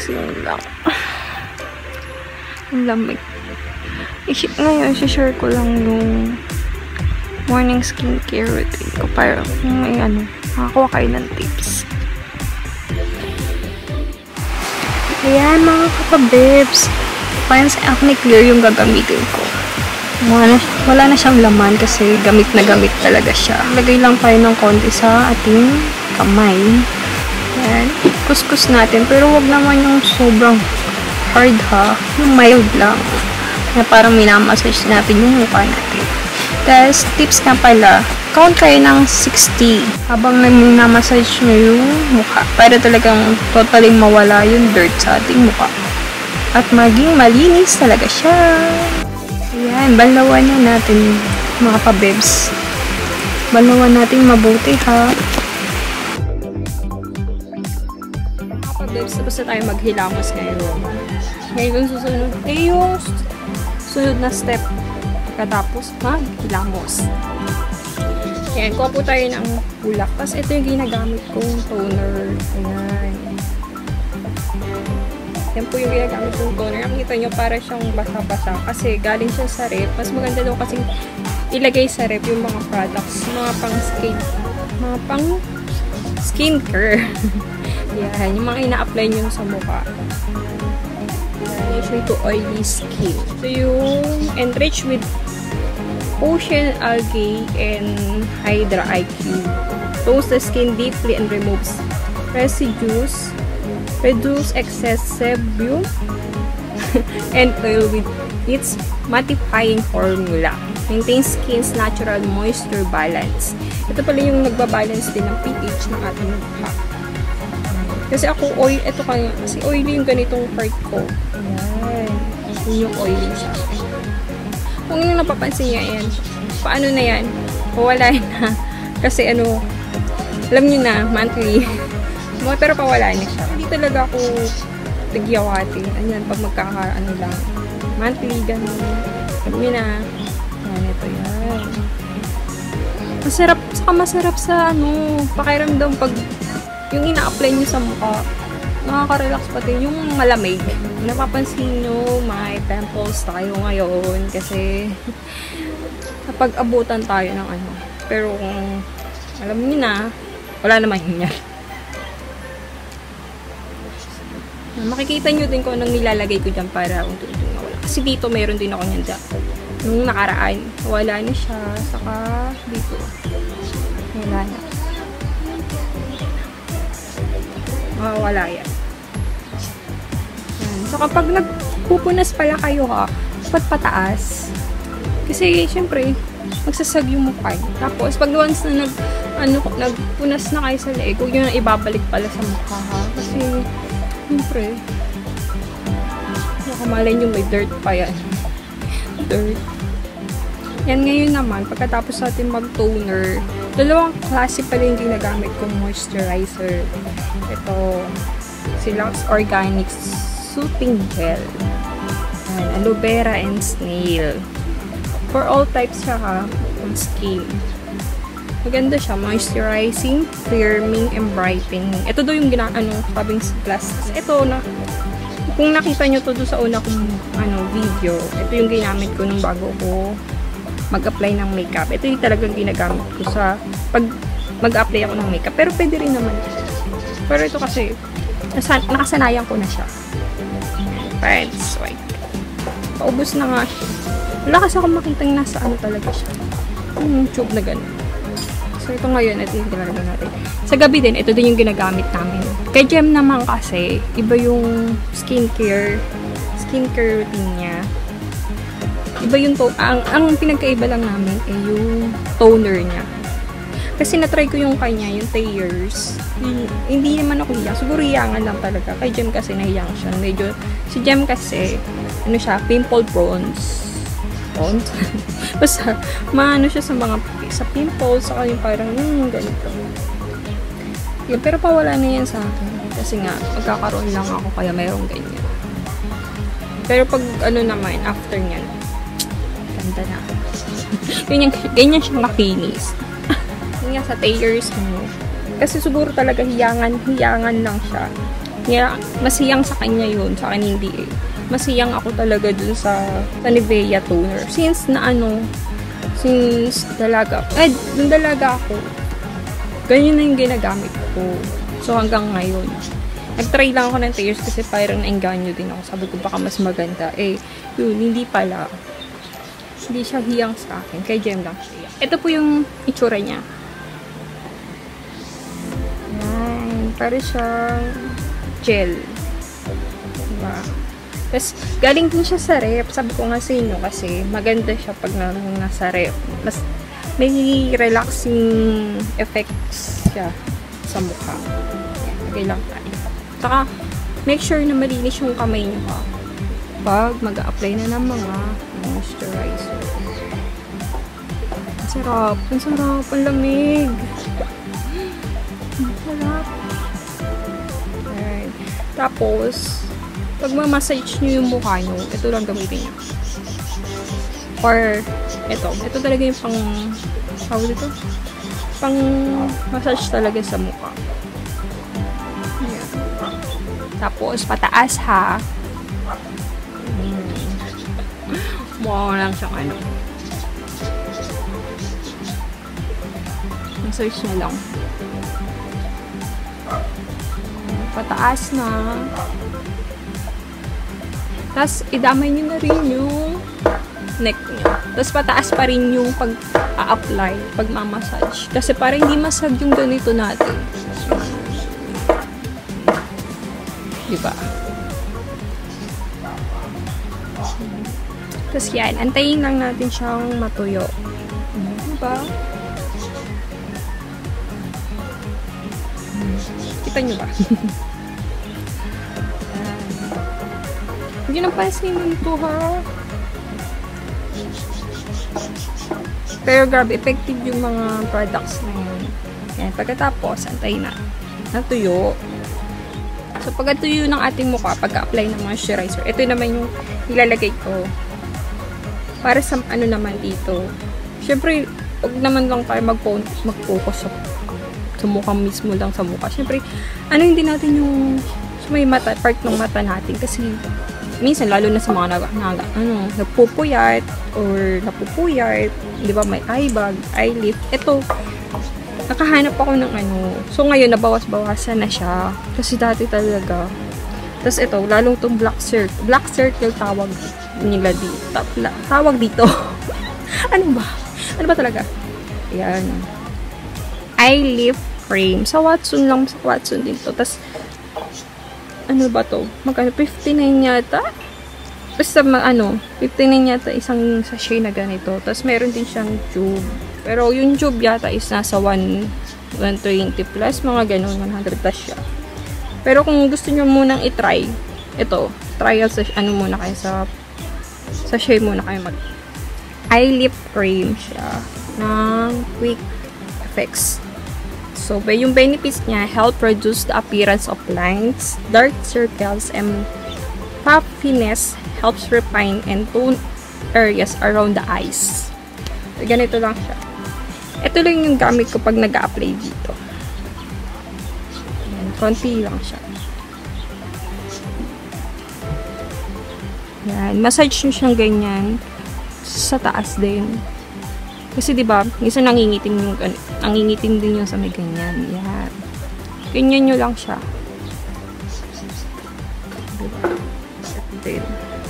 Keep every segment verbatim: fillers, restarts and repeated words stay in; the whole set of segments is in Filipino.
gising lang. Ang lamig. Ngayon, share ko lang yung morning skincare routine ko para kung may ano, makakuha kayo ng tips. Ayan mga kapabibs. Parang sa Acne Clear yung gagamitin ko. Wala na, wala na siyang laman kasi gamit na gamit talaga siya. Lagay lang tayo ng konti sa ating kamay. Ayan. Kuskus natin. Pero wag naman yung sobrang hard ha. Yung mild lang. Na parang minamassage natin yung mukha natin. Tapos, tips na pala, count kayo ng sixty habang minamassage nyo yung mukha. Para talagang totaling mawala yung dirt sa ating mukha. At maging malinis talaga siya. Ayan, balawan na natin mga kabebs. Balawan natin mabuti ha. Mga kabebs, tapos na tayo maghilamos ngayon. Ngayon susunod ay yung sunod na step. Pagkatapos maghilamos. Ayan, kuha po tayo ng bulak. Tapos ito yung ginagamit kong toner. Ayan. Yan po yung ginagamit kong toner. Nakikita nyo para siyang basa-basa. Kasi galing siya sa rep. Mas maganda daw kasi ilagay sa rep yung mga products. Mga pang skin. Mga pang skincare. Yan. Yung mga ina-apply nyo sa mukha. Yan. To oily skin. So yung enriched with Ocean Algae and Hydra I Q. Toast the skin deeply and removes residues. Reduce excess sebum and oil with its mattifying formula. Maintains skin's natural moisture balance. Ito pala yung nagbabalance din ng pH ng ating mukha. Kasi ako oil, ito kaya, kasi oily yung ganitong part ko. Ayan. Yun yung oily siya. Kung yung napapansin niya yan, paano na yan? Pawala na. Kasi ano, alam nyo na, monthly. Pero pawala na siya. Hindi talaga ako nagyawatin. Ayan, pag magkakaano lang. Monthly, gano'n. Alam nyo na. Ayan, ito yan. Masarap, saka masarap sa ano, pakiramdam pag yung ina-apply nyo sa mukha. Nakaka-relax pati yung malamig. Napapansin nyo, may pimples tayo ngayon kasi kapag abutan tayo ng ano. Pero kung alam nyo na, wala naman yun yan. Makikita nyo din kung anong nilalagay ko dyan para unti-unti nawala. Kasi dito mayroon din ako nyan. Nung nakaraan, wala na siya. Saka dito, wala na. Mawawala yan. Yan. So kapag nagpupunas pala kayo ha, dapat pataas. Kasi syempre, magsasag yung mukha. Tapos pag once na nag, ano, nagpunas na kayo sa leeg, huwag nyo na ibabalik pala sa mukha ha. Kasi siyempre, nakamalay nyo may dirt pa yan. Dirt. Yan ngayon naman, pagkatapos natin mag-toner, dalawang klase pala yung ginagamit kong moisturizer. Ito, si Lux Organic Soothing Gel. Yan, aloe vera and snail. For all types siya ha, on skin. Maganda siya, moisturizing, firming, and brightening. Ito daw yung gina, ano, sabing plus. Ito na, kung nakita nyo to doon sa una kong, ano, video, ito yung ginamit ko nung bago ko mag-apply ng makeup. Ito yung talagang ginagamit ko sa, pag mag-apply ako ng makeup. Pero pwede rin naman. Pero ito kasi, nasa, nakasanayan ko na siya. Pants, white. Paubos na nga siya. Wala kasi ako makitang nasa ano talaga siya. Yung tube na gano'n. So, ito ngayon, ito yung ginagawa natin. Sa gabi din, ito din yung ginagamit namin. Kay Jem naman kasi, iba yung skincare, skincare routine niya. Iba yung to ang, ang pinagkaiba lang namin ay yung toner niya. Kasi na-try ko yung kanya, yung Thayers. Hindi naman ako hiyang. Siguro hiyangan lang talaga. Kay Jem kasi nahiyang siya. Medyo, si Jem kasi, ano siya, pimple bronze. Bronze? Basta, maano siya sa mga, sa pimples, saka yung parang, hmm, ganito. Yeah, pero pawala na yan sa akin. Kasi nga, magkakaroon lang ako kaya mayroong ganyan. Pero pag, ano naman, after nyan, ganda na. ganyan, ganyan siya makinis. Yun nga sa Thayers mo. Kasi siguro talaga hiyangan, hiyangan lang siya. Yeah, masiyang sa kanya yun, sa akin hindi eh. Masiyang ako talaga dun sa, sa Nivea toner. Since na ano, since dalaga, eh, nung dalaga ako, ganyan na yung ginagamit ko. So, hanggang ngayon. Nag-try lang ako ng tears kasi parang naengganyo din ako. Sabi ko, baka mas maganda. Eh, yun, hindi pala. Hindi siya hiyang sa akin. Kay Jem lang siya. Ito po yung itsura niya. Yan. Para siyang gel. Diba? Tapos, galing din siya sa rep. Sabi ko nga sa inyo kasi maganda siya pag na, nasa rep. Mas may relaxing effects siya sa mukha. Yan. Lagay lang tayo. Saka, make sure na malinis yung kamay niyo ha. Pag mag-a-apply na ng mga moisturizer. Ang sarap. Ang sarap. Ang lamig. Ang sarap. Alright. Tapos, pag ma-massage nyo yung mukha nyo, ito lang gamitin nyo. Or, ito. Ito talaga yung pang, tawag dito? Pang massage talaga sa mukha. Ayan. Tapos, pataas ha. Hmm. Mukha lang siyang ano. Massage na lang. Pataas na. Tapos, idamay nyo na rin yung neck nyo. Tapos, pataas pa rin yung pag-a-apply, pag-mamassage. Kasi para hindi masag yung ganito natin. Diba? Tapos, yan. Antayin lang natin siyang matuyo. Diba? Kita nyo ba? Hindi nang pansinin ito ha. Pero grabe, effective yung mga products na yun. Yan, pagkatapos, antayin na. Natuyo. So, pagkatuyo ng ating mukha, pag-apply ng moisturizer, ito naman yung ilalagay ko. Para sa ano naman dito. Siyempre, huwag naman lang tayo mag-focus sa, sa mukha mismo lang sa mukha. Siyempre, ano hindi natin yung sa may mata, part ng mata natin. Kasi, minsan, lalo na sa mga nag, nag, ano, nagpupuyat or napupuyat, di ba, may eye bag, eye lift. Ito, nakahanap ako ng ano. So, ngayon, nabawas-bawasan na siya. Kasi dati talaga. Tapos, ito, lalong itong black circle. Black circle tawag nila dito. Tawag dito. Ano ba? Ano ba talaga? Ayan. Eye lift frame. Sa Watson lang, sa Watson din to. Tapos, ano ba to? Magkano? fifty-nine yata? Basta, ano, fifty-nine yata isang sachet na ganito. Tapos, meron din siyang tube. Pero, yung tube yata is nasa one twenty plus. Mga ganun, one hundred plus siya. Pero, kung gusto nyo munang itry, ito, trial sa, ano muna kayo sa, sachet muna kayo mag, eye lift frame siya ng Quick Effects. So, yung benefits niya, help reduce the appearance of lines, dark circles, and puffiness, helps refine and tone areas around the eyes. So, ganito lang siya. Ito lang yung gamit ko pag nag-a-apply dito. Ayan, konti lang siya. Ayan, massage nyo siyang ganyan sa taas din. Kasi, di ba, minsan nangingitim yung, nangingitim din yung sa may ganyan. Yan. Ganyan nyo lang siya. Diba? Ito din.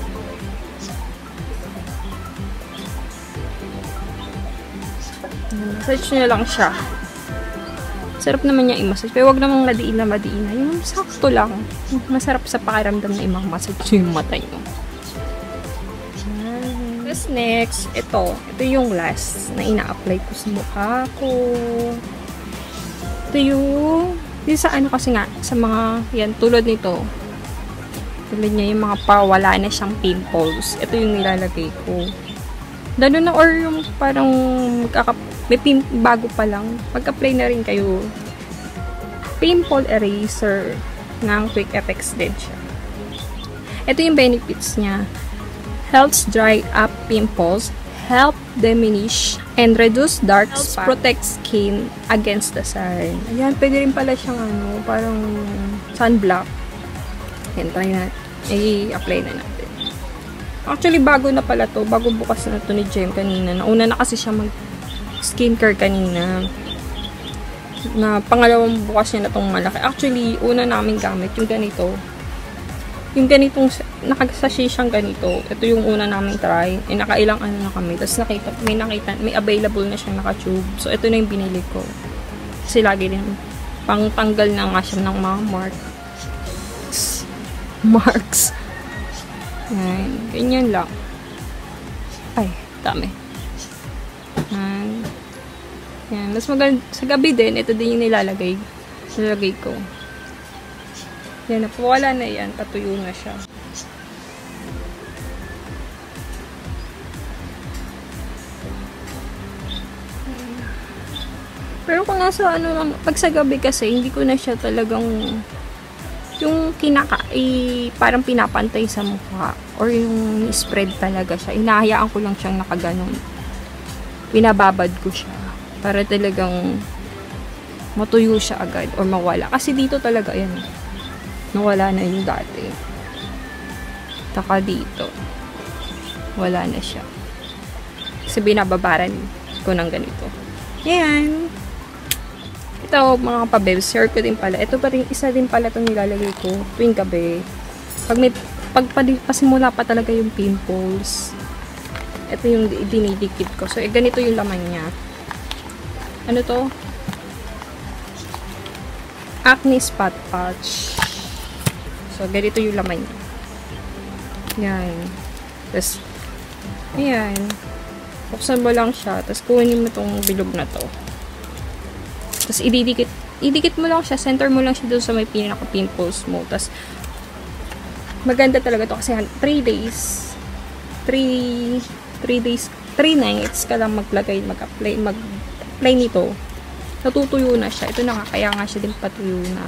Massage nyo lang siya. Sarap naman niya i-massage. Pero huwag namang madiin na madiin na. Yung sakto lang. Masarap sa pakiramdam na i-massage yung mata nyo. Tapos next, ito. Ito yung last na ina-apply ko sa mukha ko. Ito yung, yung sa ano kasi nga, sa mga, yan, tulad nito. Tulad niya yung mga pawala na siyang pimples. Ito yung nilalagay ko. Lalo na or yung parang magkaka, may pim, bago pa lang. Pag-apply na rin kayo. Pimple eraser ng Quick Effects din siya. Ito yung benefits niya. Helps dry up pimples, help diminish and reduce dark spots, protect skin against the sun. Ayan, pwede rin pala siyang ano, parang sunblock. Yan, try na. I-apply na natin. Actually, bago na pala to. Bago bukas na to ni Jem kanina. Nauna na kasi siya mag-skincare kanina. Na pangalawang bukas niya na tong malaki. Actually, una namin gamit yung ganito. Yung ganitong, nakasashi siyang ganito. Ito yung una namin try. Eh, nakailang ano na kami. Tapos nakita, may nakita, may available na siyang naka-tube. So, ito na yung binili ko. Kasi lagi din, pang tanggal na nga siya ng mga marks. Marks. Yan. Ganyan lang. Ay, dami. Yan. Yan. Mas maganda, sa gabi din, ito din yung nilalagay. Nilalagay ko. Yan, napawala na yan. Patuyo na siya. Pero kung nasa ano lang, pag sa gabi kasi, hindi ko na siya talagang yung kinaka, eh, parang pinapantay sa mukha. Or yung spread talaga siya. Inahayaan ko lang siyang nakaganon. Pinababad ko siya. Para talagang matuyo siya agad or mawala. Kasi dito talaga, yan. Nawala na yung dati. Taka dito. Wala na siya. Kasi binababaran ko ng ganito. Yan. Ito, mga kabebs, share ko din pala. Ito pa rin, isa din pala itong nilalagay ko tuwing gabi. Pag may, pag pasimula pa talaga yung pimples, ito yung dinidikit ko. So, eh, ganito yung laman niya. Ano to? Acne Spot Patch. So, ganito yung laman niya. Yan. Tapos, ayan. Buksan mo lang siya. Tapos, kunin mo itong bilog na to. Tapos, ididikit. Idikit mo lang siya. Center mo lang siya doon sa may pinaka-pimples mo. Tapos, maganda talaga to kasi three days. three days. three nights ka lang maglagay, mag-apply, mag-apply nito. Natutuyo na siya. Ito na nga. Kaya nga siya din patuyo na.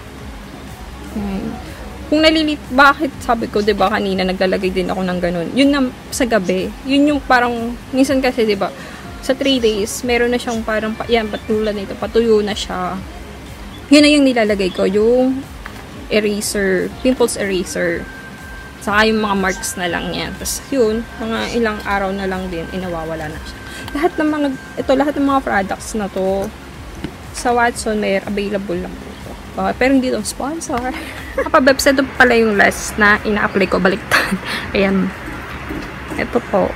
Ayan. Kung nalilit, bakit sabi ko, diba, kanina naglalagay din ako ng ganun. Yun na, sa gabi, yun yung parang, minsan kasi, diba, sa three days, meron na siyang parang, yan, patulad nito, patuyo na siya. Yun na yung nilalagay ko, yung eraser, pimples eraser. Saka yung mga marks na lang yan. Tapos, yun, mga ilang araw na lang din, inawawala na siya. Lahat ng mga, ito, lahat ng mga products na to, sa Watson, may available lang po. Uh, pero hindi ito sponsor. Kapabebs, ito pala yung last na ina-apply ko, baliktad. Ayan. Ito po.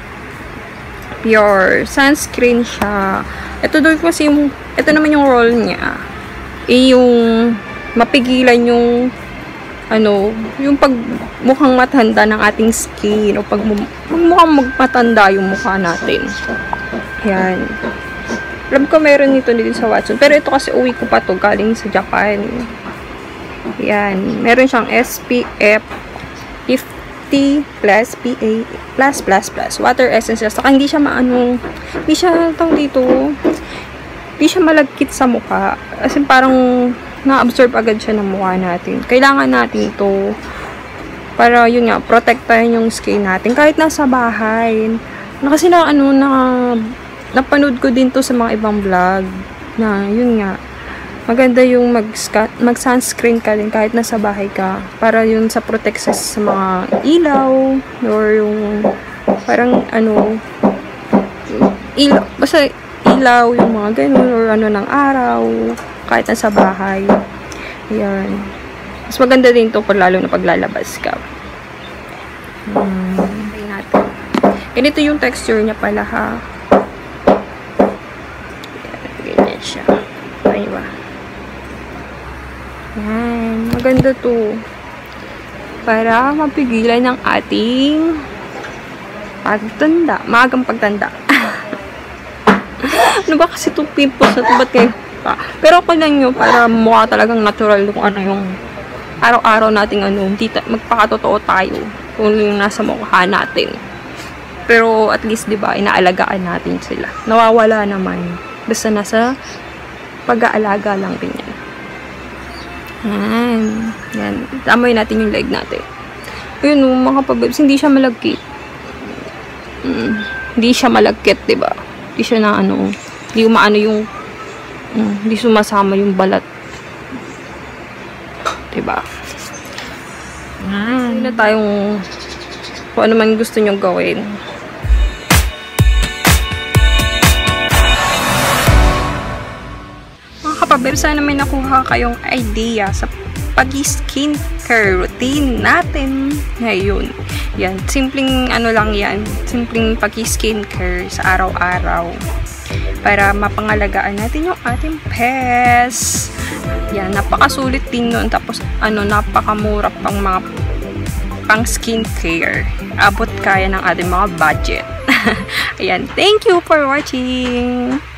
Pure sunscreen siya. Ito doon kasi yung, ito naman yung roll niya. Eh, yung mapigilan yung ano, yung pag mukhang matanda ng ating skin o pag, pag mukhang magmatanda yung mukha natin. Ayan. Alam ko meron nito dito sa Watson. Pero ito kasi uwi ko pa to galing sa Japan. Yan. Meron siyang S P F fifty plus P A plus plus plus. Water essence. Saka hindi siya maano. Hindi siya tawag dito. Hindi siya malagkit sa mukha. Kasi parang na-absorb agad siya ng mukha natin. Kailangan natin ito para yun nga, protektahan yung skin natin. Kahit nasa bahay. Na kasi na ano na napanood ko din to sa mga ibang vlog na yun nga maganda yung mag, mag sunscreen ka din kahit nasa bahay ka para yun sa protect sa mga ilaw or yung parang ano ilaw, basta ilaw yung mga ganun or ano ng araw kahit nasa bahay. Yan. Mas maganda din to pag lalo na paglalabas ka. Hmm. Ganito yung texture niya pala ha. Siya. Ay ba? Yan. Maganda to. Para mapigilan ng ating pagtanda. Maagang pagtanda. Ano ba kasi itong pimples na ito? Ba't kayo? Pero ako lang yun. Para mukha talagang natural kung ano yung araw-araw nating ano. Magpakatotoo tayo. Kung yung nasa mukha natin. Pero at least, diba, inaalagaan natin sila. Nawawala naman. Basta nasa pag-aalaga lang din yan. Yan. Yan. Tamoy natin yung leg natin. Ayun o, mga pababs, hindi siya malagkit. Mm, hindi siya malagkit, diba? Hindi siya na ano, hindi umaano yung, mm, hindi sumasama yung balat. Diba? Hindi na tayong kung ano man gusto nyong gawin. Mga kapabir, sana may nakuha kayong idea sa pag-skincare routine natin ngayon. Yan, simpleng ano lang yan, simpleng pag-skincare sa araw-araw para mapangalagaan natin yung ating pets. Yan, napakasulit din nun. Tapos, ano, napakamura pang mga pang skincare. Abot kaya ng ating mga budget. Ayan, thank you for watching!